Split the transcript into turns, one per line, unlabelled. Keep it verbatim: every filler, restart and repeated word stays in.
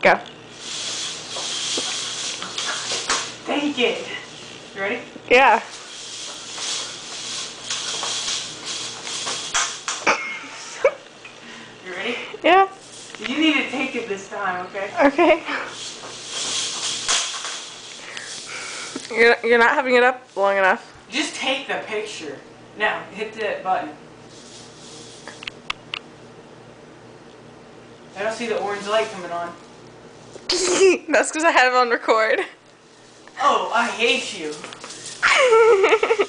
Go.
Take it. You ready?
Yeah.
You ready?
Yeah.
You need to take it this time, okay?
Okay. You're, you're not having it up long enough.
Just take the picture. Now, hit that button. I don't see the orange light coming on.
That's because I have it on record.
Oh, I hate you.